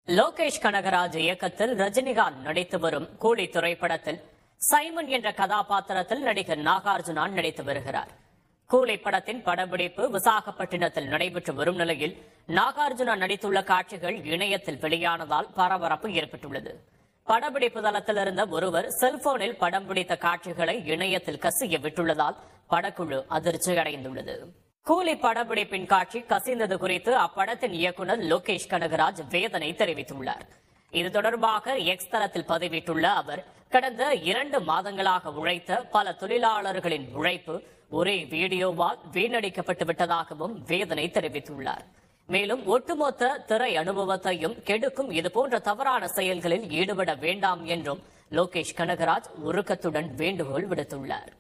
லோகேஷ் கனகராஜ் இயக்கத்தில் ரஜினிகாந்த் நடித்து வரும் கூலி திரைப்படத்தில் சைமன் என்ற கதாபாத்திரத்தில் நடிகர் நாகார்ஜுனா நடித்து வருகிறார். கூலி படத்தின் படப்பிடிப்பு விசாகப்பட்டினத்தில் நடைபெற்று வரும் நிலையில் நாகார்ஜுனா நடித்துள்ள காட்சிகள் இணையத்தில் வெளியானதால் பரபரப்பு ஏற்பட்டுள்ளது. படப்பிடிப்பு தளத்தில் இருந்த ஒருவர் செல்போனில் படம் பிடித்த காட்சிகளை இணையத்தில் கசிய விட்டுள்ளதால் படக்குழு அதிர்ச்சி அடைந்துள்ளது. கூலி படப்பிடிப்பின் காட்சி கசிந்தது குறித்து அப்படத்தின் இயக்குநர் லோகேஷ் கனகராஜ் வேதனை தெரிவித்துள்ளார். இது தொடர்பாக எக்ஸ் தளத்தில் பதிவிட்டுள்ள அவர், கடந்த 2 மாதங்களாக உழைத்த பல தொழிலாளர்களின் உழைப்பு ஒரே வீடியோவால் வீணடிக்கப்பட்டு விட்டதாகவும் வேதனை தெரிவித்துள்ளார். மேலும் ஒட்டுமொத்த திரை அனுபவத்தையும் கெடுக்கும் இதுபோன்ற தவறான செயல்களில் ஈடுபட வேண்டாம் என்றும் லோகேஷ் கனகராஜ் உருக்கத்துடன் வேண்டுகோள் விடுத்துள்ளார்.